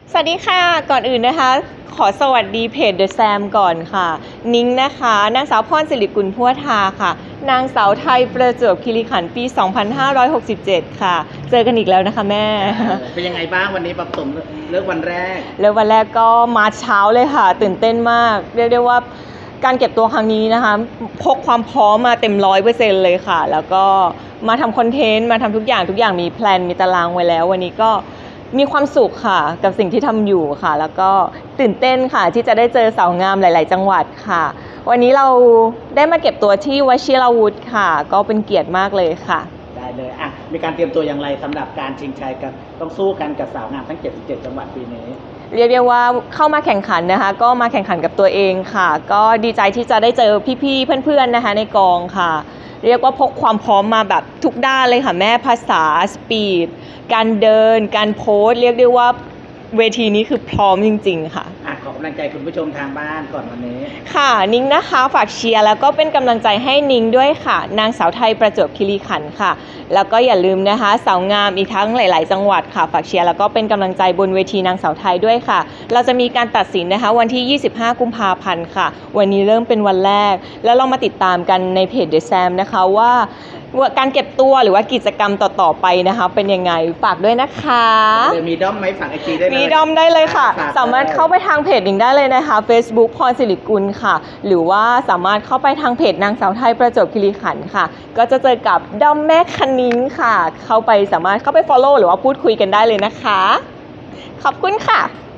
สวัสดีค่ะก่อนอื่นนะคะขอสวัสดีเพจ The Sam ก่อนค่ะนิ้งนะคะนางสาวพรศิริกุลพัวทาค่ะนางสาวไทยประจวบคีรีขันธ์ปี 2567 ค่ะเจอกันอีกแล้วนะคะแม่เป็นยังไงบ้างวันนี้ปรับสมเลิกวันแรกก็มาเช้าเลยค่ะตื่นเต้นมากเรียกได้ว่าการเก็บตัวครั้งนี้นะคะพกความพร้อมมาเต็ม100%เลยค่ะแล้วก็มาทำคอนเทนต์มาทำทุกอย่างมีแพลนมีตารางไว้แล้ววันนี้ก็มีความสุขค่ะกับสิ่งที่ทำอยู่ค่ะแล้วก็ตื่นเต้นค่ะที่จะได้เจอสาวงามหลายๆจังหวัดค่ะวันนี้เราได้มาเก็บตัวที่วชิรวุฒิค่ะก็เป็นเกียรติมากเลยค่ะได้เลยอ่ะมีการเตรียมตัวอย่างไรสำหรับการชิงชัยกันต้องสู้กันกับสาวงามทั้ง77จังหวัดปีนี้เรียกได้ว่าเข้ามาแข่งขันนะคะก็มาแข่งขันกับตัวเองค่ะก็ดีใจที่จะได้เจอพี่ๆเพื่อนๆนะคะในกองค่ะเรียกว่าพกความพร้อมมาแบบทุกด้านเลยค่ะแม่ภาษาสปีดการเดินการโพสเรียกได้ว่าเวทีนี้คือพร้อมจริงๆค่ะขอกำลังใจคุณผู้ชมทางบ้านก่อนวันนี้ค่ะนิ้งนะคะฝากเชียร์แล้วก็เป็นกำลังใจให้นิ้งด้วยค่ะนางสาวไทยประจวบคีรีขันธ์ค่ะแล้วก็อย่าลืมนะคะสาวงามอีกทั้งหลายๆจังหวัดค่ะฝากเชียร์แล้วก็เป็นกำลังใจบนเวทีนางสาวไทยด้วยค่ะเราจะมีการตัดสินนะคะวันที่25กุมภาพันธ์ค่ะวันนี้เริ่มเป็นวันแรกแล้วเรามาติดตามกันในเพจ The Sam นะคะว่าการเก็บตัวหรือว่ากิจกรรมต่อๆไปนะคะเป็นยังไงฝากด้วยนะคะมีด้อมไหมฝากไอจีได้เลยมีด้อมได้เลยค่ะสามารถเข้าไปทางเพจนิ้งได้เลยนะคะ Facebook พรศิริกุลค่ะหรือว่าสามารถเข้าไปทางเพจนางสาวไทยประจวบคีรีขันธ์ค่ะก็จะเจอกับด้อมแม่คณิ้งค่ะเข้าไปสามารถเข้าไป follow หรือว่าพูดคุยกันได้เลยนะคะขอบคุณค่ะ